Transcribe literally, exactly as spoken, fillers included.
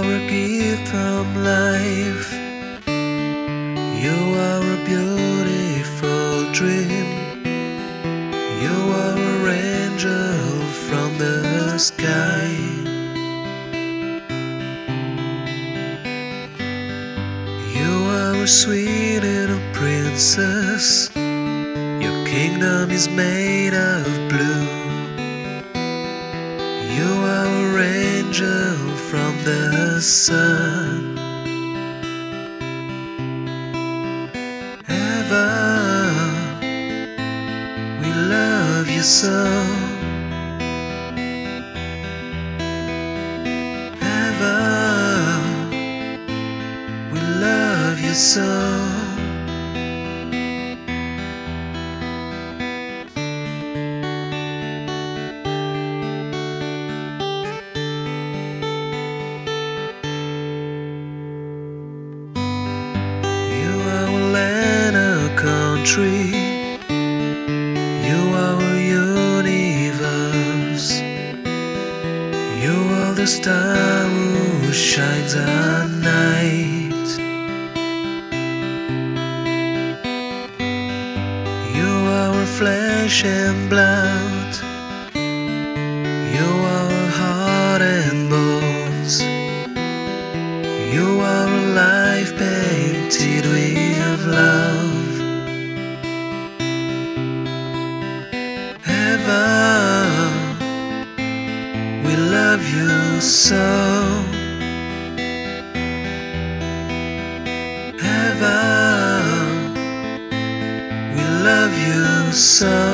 are a gift from life. You are a beautiful dream. You are an angel from the sky. You are a sweet little princess. Your kingdom is made of blue. You are an angel from the sun. Eva, we love you so. Eva, we love you so. Country, you are a universe. You are the star who shines at night. You are a flesh and blood. You are a heart and bones. You are a life painted with love. We love you so. Eva, we love you so.